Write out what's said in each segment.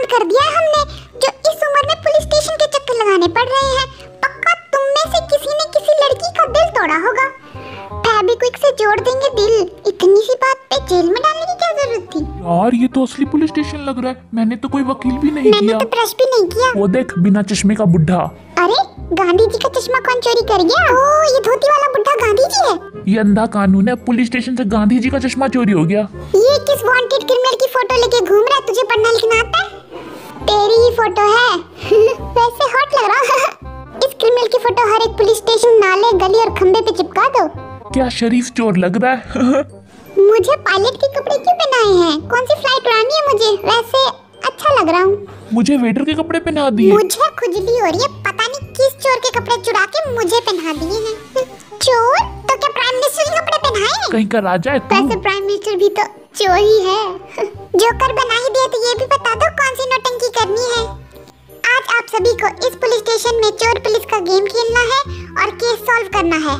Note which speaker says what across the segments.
Speaker 1: बंद कर दिया है हमने, जो इस उम्र में पुलिस स्टेशन के चक्कर लगाने पड़ रहे हैं। पक्का तुम में से किसी ने किसी लड़की का दिल तोड़ा होगा। फेविक्विक से जोड़ देंगे दिल। इतनी सी बात पे जेल में डालने की क्या जरूरत थी?
Speaker 2: यार ये तो असली पुलिस स्टेशन लग रहा है। मैंने तो कोई वकील भी नहीं किया।
Speaker 1: मैंने तो ब्रश भी नहीं किया।
Speaker 2: वो देख बिना चश्मे का बुढ़ा।
Speaker 1: अरे गांधी जी का चश्मा कौन चोरी कर गया? ओ ये धोती वाला बुढ़ा गांधी जी है।
Speaker 2: ये अंधा कानून है, पुलिस स्टेशन से गांधी जी का चश्मा चोरी हो गया।
Speaker 1: ये किस वांटेड क्रिमिनल की फोटो लेके घूम रहा है? तुझे पढ़ना लिखना आता है? तेरी ही फोटो है। वैसे हॉट लग रहा है। इस क्रिमिनल की फोटो हर एक पुलिस स्टेशन, नाले, गली और खंबे पे चिपका दो।
Speaker 2: क्या शरीफ चोर लग रहा है।
Speaker 1: मुझे पायलट के कपड़े क्यों पहनाए हैं? कौन सी फ्लाइट उड़ानी है मुझे? वैसे अच्छा लग रहा हूँ।
Speaker 2: मुझे वेटर के कपड़े पहना दिए।
Speaker 1: मुझे खुजली हो रही है, पता नहीं किस चोर के कपड़े चुरा के मुझे पहना दिए हैं। चोर? तो क्या प्राइम मिनिस्टर के कपड़े पहनाए?
Speaker 2: कहीं का राजा है तू?
Speaker 1: वैसे प्राइम मिनिस्टर भी तो चोर ही है। जोकर बना ही दिया, तो ये भी बता दो कौन सी नौटंकी करनी है। आज आप सभी को इस पुलिस स्टेशन में चोर पुलिस का गेम खेलना है और केस सॉल्व करना है।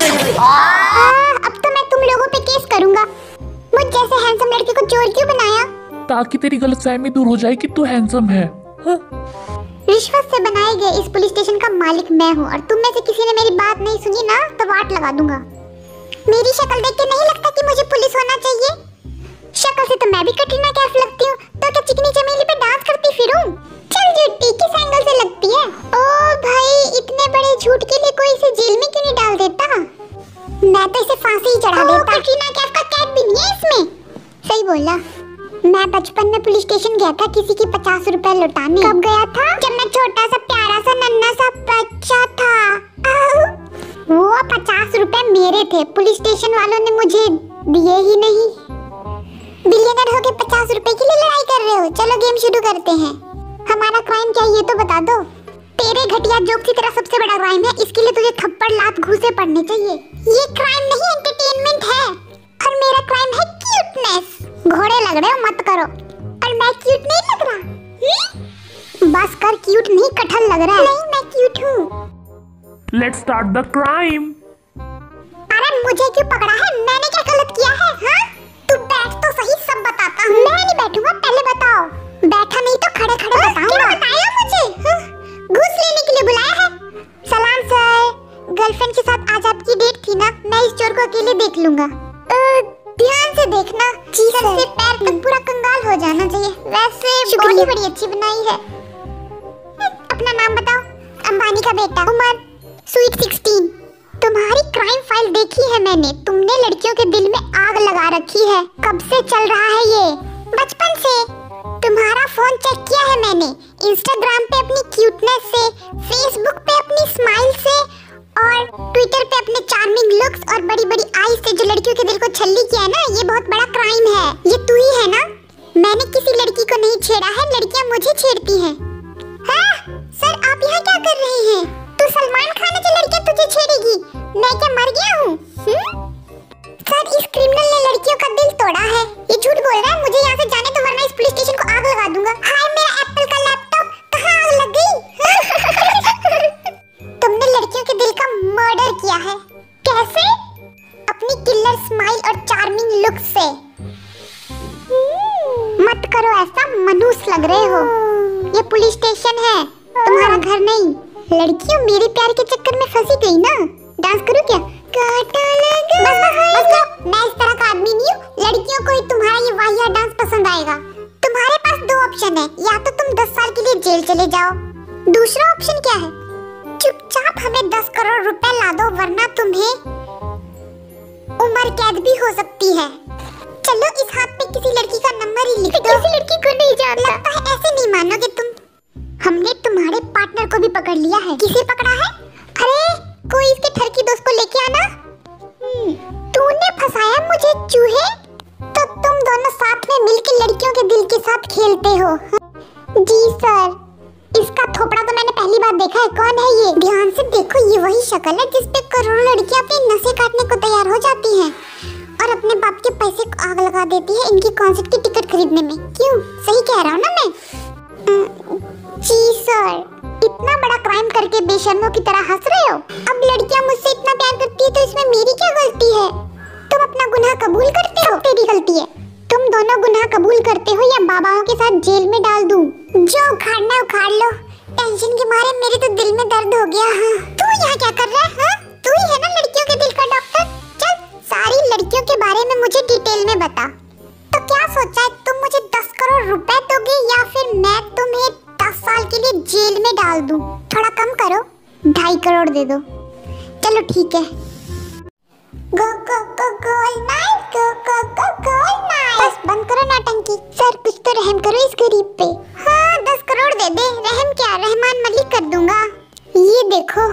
Speaker 1: अब तो मैं तुम लोगों पे केस करूंगा। मुझ जैसे हैंडसम लड़के को चोर क्यों बनाया?
Speaker 2: ताकि तेरी गलतफहमी दूर हो जाए कि तू हैंडसम है।
Speaker 1: रिश्वत से बनाए गए इस पुलिस स्टेशन का मालिक मैं हूँ, और तुम में से किसी ने मेरी बात नहीं सुनी ना तो वाट लगा दूंगा। मेरी शक्ल देख के नहीं लगता कि मुझे पुलिस होना चाहिए। शक्ल से तो मैं भी कटरीना कैफ लगती हूँ, तो क्या चिकनी चमेली पे डांस करती फिरूं? चल झूठी, किस एंगल से लगती है? ओ भाई, इतने बड़े झूठ के लिए कोई इसे जेल में क्यों नहीं डाल देता? मैं तो इसे फांसी ही चढ़ा देता। कटरीना कैफ का कैट भी नहीं है इसमें। सही बोला। मैं बचपन में पुलिस स्टेशन गया था किसी की 50 रुपए लौटाने। कब गया था? जब मैं छोटा सा प्यारा सा नन्हा सा बच्चा था। वो 50 रुपए मेरे थे, पुलिस स्टेशन वालों ने मुझे दिए ही नहीं। बिलियनर होके 50 रुपए के लिए लड़ाई कर रहे हो? चलो गेम शुरू करते हैं। हमारा क्राइम क्या है ये तो बता दो। तेरे घटिया जोक की तरह सबसे बड़ा क्राइम है, इसके लिए तुझे थप्पड़ लात घूंसे पड़ने चाहिए। ये क्राइम नहीं, एंटरटेनमेंट है। और मेरा क्राइम है क्यूटनेस। घोड़े लग रहे हो, मत करो। और मैं क्यूट नहीं लग रहा? बस कर, क्यूट नहीं कटहल लग रहा है। नहीं, मैं क्यूट हूँ।
Speaker 2: Let's start the crime.
Speaker 1: अरे मुझे क्यों पकड़ा है? मैंने क्या गलत किया है? हाँ? तू बैठ तो सही, सब बताता हूँ। मैं नहीं बैठूंगा, पहले बताओ। बैठा नहीं तो खड़े खड़े बताऊंगा। क्या बताया मुझे? घूस लेने के लिए बुलाया है? सलाम सर। गर्लफ्रेंड के साथ आज आपकी डेट थी ना? मैं इस चोर को अकेले देख लूंगा। ध्यान से देखना, सर से पैर तक पूरा कंगाल हो जाना चाहिए। वैसे बॉडी बड़ी अच्छी बनाई है। अपना नाम बताओ। अंबानी का बेटा। उम्र स्वीट 16। तुम्हारी क्राइम फाइल देखी है मैंने। तुमने लड़कियों के दिल में आग लगा रखी है। कब से चल रहा है ये? बचपन से। तुम्हारा फोन चेक किया है मैंने। इंस्टाग्राम पे अपनी क्यूटनेस से, फेसबुक पे अपनी स्माइल से, और ट्विटर पे अपने चार्मिंग लुक्स और बड़ी बड़ी आईज से जो लड़कियों के दिल को छल्ली किया है ना, ये बहुत बड़ा क्राइम है। ये तू ही है ना? मैंने किसी लड़की को नहीं छेड़ा है, लड़कियां मुझे छेड़ती हैं। हाँ? सर आप यहाँ क्या कर रहे हैं? तू सलमान खान की लड़कियां तुझे छेड़ेगी? मैं क्या मर गया हूँ? सर इस क्रिमिनल ने लड़कियों का दिल तोड़ा है। ये झूठ बोल रहा है। मुझे यहाँ से जाने दो वरना इस पुलिस स्टेशन को आग लगा दूंगा। हाय मेरा एप्पल का लैपटॉप, कहाँ आग लग गई? तुमने लड़कियों के दिल का मर्डर किया है। कैसे? अपनी किलर स्माइल और चार्मिंग लुक से। मत करो ऐसा, मनूस लग रहे हो। ये पुलिस स्टेशन है, तुम्हारा घर नहीं। लड़कियों मेरे प्यार के चक्कर में फंसी गई ना। डांस करूं क्या? काटा लगा। बस मैं इस तरह का आदमी नहीं हूँ। लड़कियों को ही तुम्हारा ये वाहियात डांस पसंद आएगा। तुम्हारे पास दो ऑप्शन है, या तो तुम 10 साल के लिए जेल चले जाओ। दूसरा ऑप्शन क्या है? चुपचाप हमें 10 करोड़ रुपए ला दो, वरना तुम्हें उम्र कैद भी हो सकती है। चलो इस हाथ पे किसी लड़की का नंबर ही लिख दो। किसी लड़की को नहीं जानता। लगता है ऐसे नहीं मानोगे तुम। हमने तुम्हारे पार्टनर को भी पकड़ लिया है। किसे पकड़ा है? अरे कोई इसके ठरकी दोस्त को लेके आना। तूने फंसाया मुझे चूहे? तो तुम दोनों साथ में मिलकर लड़कियों के दिल के साथ खेलते हो? जी सर। इसका थोपड़ा तो मैंने पहली बार देखा है। कौन है ये? ध्यान से देखो, ये वही शक्ल है जिस पे करोड़ों लड़कियां अपनी नसें काटने को तैयार हो जाती हैं और अपने बाप के पैसे को आग लगा देती है इनकी कॉन्सर्ट की टिकट खरीदने में। क्यों? सही कह रहा हूँ ना मैं? जी सर। इतना बड़ा क्राइम करके बेशर्मों की तरह हंस रहे हो? अब लड़कियां मुझसे इतना प्यार करती है तो इसमें मेरी क्या गलती है? तुम अपना गुनाह कबूल करते हो? तेरी गलती है। तुम दोनों गुनाह कबूल करते हो या बाबाओं के साथ जेल में डाल दूं? जो उखाड़ना उखाड़ लो, टेंशन के मारे मेरे तो दिल में दर्द हो गया। हाँ तू यहाँ क्या कर रहा है? हाँ तू ही है ना लड़कियों के दिल का डॉक्टर। चल सारी लड़कियों के बारे में मुझे डिटेल में बता। तो क्या सोचा है, तुम मुझे 10 करोड़ रुपए दोगे या फिर मैं तुम्हें 10 साल के लिए जेल में डाल दूं? थोड़ा कम करो, 2.5 करोड़ दे दो। चलो ठीक है। Go go go goal night, go go go goal night. बस बंद करो नौटंकी। सर कुछ तो रहम करो इस गरीब पे। हाँ 10 करोड़ दे दे, रहम क्या, रहमान मलिक कर दूंगा। ये देखो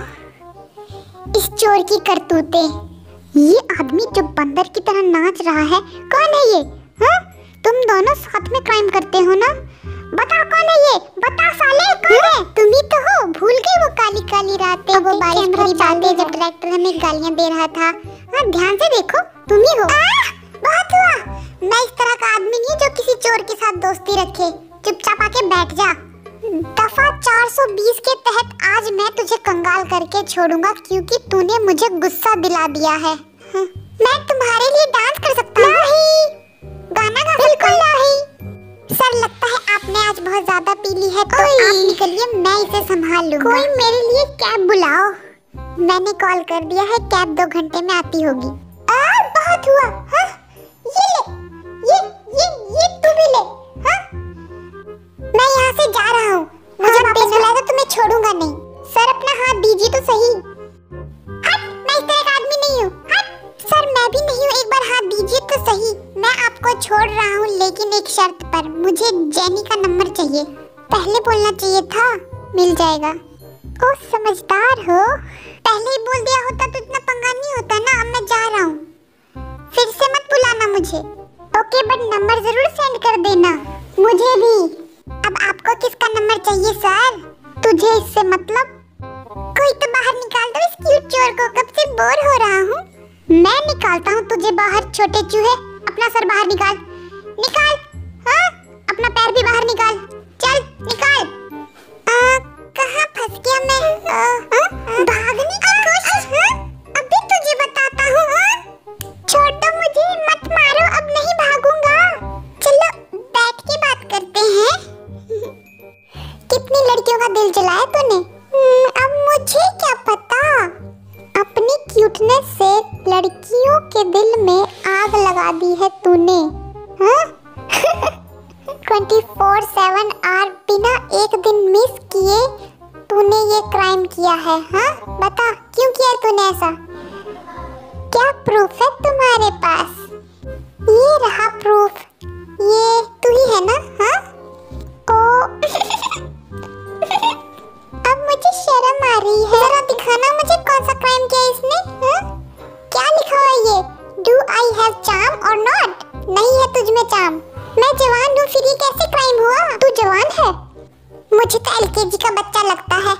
Speaker 1: इस चोर की करतूतें। ये आदमी जो बंदर की तरह नाच रहा है, कौन है ये? हाँ तुम दोनों साथ में क्राइम करते हो ना? बताओ कौन है ये, बता साले कौन है? तुम ही तो हो, भूल गए वो काली काली रातें, वो बारिश भरी बातें जब ट्रैक्टर हमें गालियां दे रहा था। हाँ ध्यान से देखो, तुम ही हो। बहुत हुआ, मैं इस तरह का आदमी नहीं जो किसी चोर के साथ दोस्ती रखे। चुपचाप आके बैठ जा। दफा 420 के तहत आज मैं तुझे कंगाल करके छोड़ूंगा क्योंकि तूने मुझे गुस्सा दिला दिया है। हाँ। मैं तुम्हारे लिए डांस कर सकता हूँ। नहीं, गाना गा बिल्कुल नहीं। सर लगता है आपने आज बहुत ज्यादा पी ली है, तो आप निकलिए, मैं इसे संभाल लूंगा। कोई मेरे लिए कैब बुलाओ। मैंने कॉल कर दिया है, कैब 2 घंटे में आती होगी। बहुत हुआ। हाँ? ये ले, ये तू भी ले। हाँ? मैं यहाँ से जा रहा हूँ, मुझे वापस बुलाएगा तो मैं छोड़ूंगा नहीं। सर अपना हाथ दीजिए तो सही। हट, मैं इस तरह का आदमी नहीं हूँ। हट। सर मैं भी नहीं हूँ, एक बार हाथ दीजिए तो सही। मैं आपको छोड़ रहा हूँ लेकिन एक शर्त पर, मुझे जेनी का नंबर चाहिए। पहले बोलना चाहिए था, मिल जाएगा। ओ समझदार हो, पहले ही बोल दिया होता तो इतना पंगा नहीं होता ना। अब मैं जा रहा हूँ, फिर से मत बुलाना मुझे। ओके बट नंबर जरूर सेंड कर देना मुझे भी। अब आपको किसका नंबर चाहिए सर? तुझे इससे मतलब? कोई तो बाहर निकाल दो इस क्यूट चोर को, कब से बोर हो रहा हूँ। मैं निकालता हूँ तुझे बाहर, छोटे चूहे। अपना सर बाहर निकाल, निकाल। हाँ अपना पैर भी बाहर निकाल, चल निकाल। कहाँ फंस गया मैं? भागने की कोशिश। अभी तुझे बताता हूँ। छोड़ दो मुझे, मत मारो, अब नहीं भागूंगा। चलो बैठ के बात करते हैं। कितनी लड़कियों का दिल जलाया तूने? अब मुझे क्या पता। अपनी क्यूटनेस से लड़कियों के दिल में आग लगा दी है तूने। हाँ? 24/7 आवर बिना एक दिन मिस किए तूने ये क्राइम किया है। हाँ बता क्यों किया तूने ऐसा? क्या प्रूफ है तुम्हारे पास? ये रहा प्रूफ, ये तू ही है ना? हाँ ओ अब मुझे शर्म आ रही है। जरा दिखाना मुझे कौन सा क्राइम किया इसने। हाँ? क्या लिखा हुआ ये? डू आई हैव चार्म और नॉट? नहीं है तुझ में चार्म। मैं जवान हूँ, फिर ये कैसे क्राइम हुआ? तू जवान है? मुझे तो LKG का बच्चा लगता है।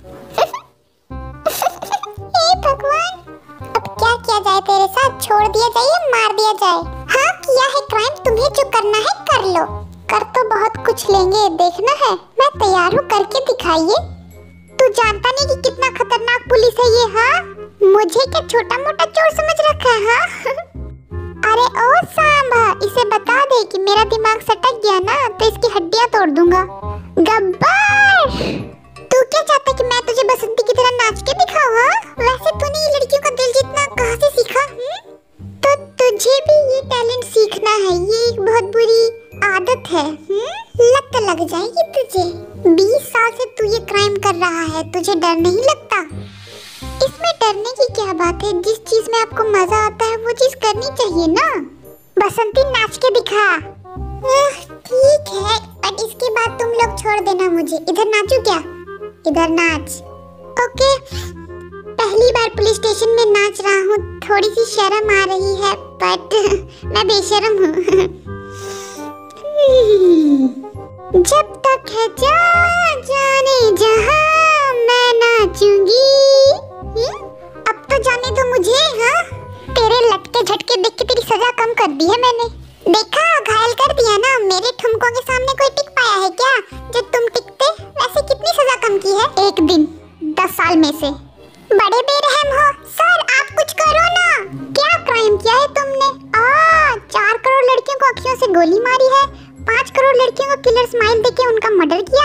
Speaker 1: हे भगवान, अब क्या किया जाए तेरे साथ? छोड़ दिया जाए या मार दिया जाए? हाँ किया है क्राइम, तुम्हें जो करना है कर लो। कर तो बहुत कुछ लेंगे, देखना है। मैं तैयार हूँ, करके दिखाइए। तू जानता नहीं कि कितना खतरनाक पुलिस है ये। हाँ मुझे क्या छोटा मोटा चोर समझ रखा है? हाँ? अरे ओ सांबा, इसे बता दे कि मेरा दिमाग सटक गया ना तो इसकी हड्डियां तोड़ दूंगा। गब्बर, तू क्या चाहता है कि मैं तुझे बसंती की तरह नाच के दिखाऊं? हाँ? वैसे तूने ये लड़कियों का दिल जीतना कहाँ से सीखा? तो तुझे भी ये टैलेंट सीखना है, ये एक बहुत बुरी आदत है। लत लग जाएगी तुझे। 20 साल से तू ये क्राइम कर रहा है, तुझे डर नहीं लगता? इसमें डरने की क्या बात है? जिस चीज में आपको मजा आता है वो चीज करनी चाहिए ना। बसंती नाच के दिखा। ठीक है, पर इसके बाद तुम लोग छोड़ देना मुझे। इधर नाचू क्या? इधर नाच। ओके, पहली बार पुलिस स्टेशन में नाच रहा हूँ, थोड़ी सी शर्म आ रही है, बट मैं बेशर्म हूँ। जब तक है जाने जहाँ मैं नाचूंगी। अब तो जाने दो मुझे। हाँ तेरे लटके झटके देख के तेरी सजा कम कर दी है मैंने। देखा, घायल कर दिया ना। मेरे ठुमकों के सामने कोई टिक पाया है क्या? जब तुम टिकते वैसे कितनी सजा कम की है? 1 दिन 10 साल में से। बड़े बेरहम हो। सर आप कुछ करो ना। क्या क्राइम किया है तुमने? 4 करोड़ लड़कियों को अखियों से गोली मारी है, 5 करोड़ लड़कियों को किलर स्माइल देके उनका मर्डर किया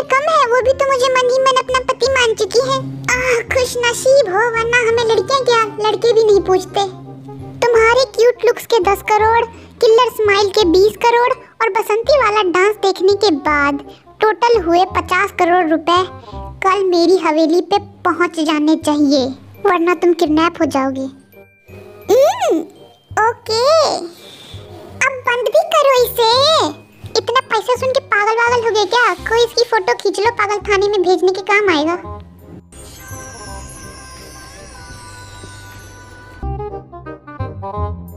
Speaker 1: कम है, वो भी तो मुझे मन ही मन अपना पति मान चुकी है। खुश नसीब हो, वरना हमें लड़कियां क्या लड़के भी नहीं पूछते। तुम्हारे क्यूट लुक्स के 10 करोड़, किलर स्माइल के 20 करोड़ और बसंती वाला डांस देखने के बाद टोटल हुए 50 करोड़ रुपए कल मेरी हवेली पे पहुंच जाने चाहिए, वरना तुम किडनैप हो जाओगे। ओके, अब बंद भी करो इसे। इतना पैसा सुन के पागल हो गए क्या? कोई इसकी फोटो खींच लो, पागल थाने में भेजने के काम आएगा।